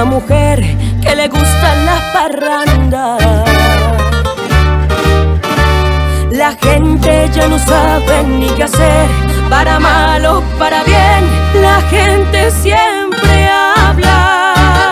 mujer que le gustan las parrandas. La gente ya no sabe ni qué hacer, para mal o para bien, la gente siempre habla.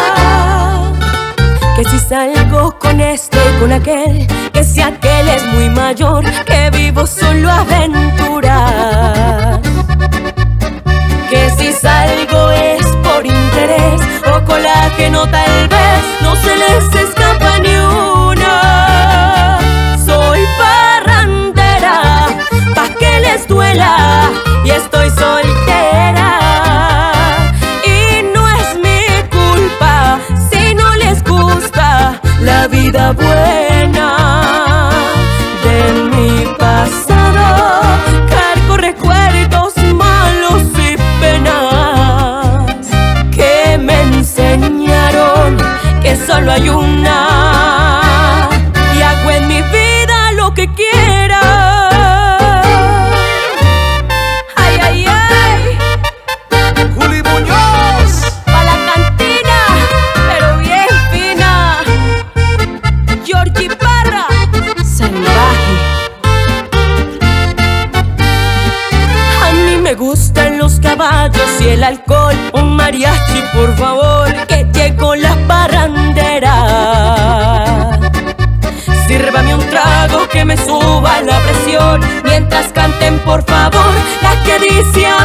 Que si salgo con este y con aquel, que si aquel es muy mayor, que vivo solo aventuras. Que si salgo es por interés o colágeno, tal vez no se les escapa ni una. Soy parrandera, pa' que les duela, y estoy soltera. Y no es mi culpa si no les gusta la vida buena. De mi pasado cargo recuerdos malos y penas que me enseñaron que solo hay una, y hago en mi vida lo que quiera. Ay, ay, ay. Juli Muñoz. Pa' la cantina, pero bien fina. Georgie Parra, salvaje. A mí me gustan los caballos y el alcohol. Un mariachi, por favor, que llegó la parrandera. Sírvame un trago que me suba la presión, mientras canten, por favor, la que dice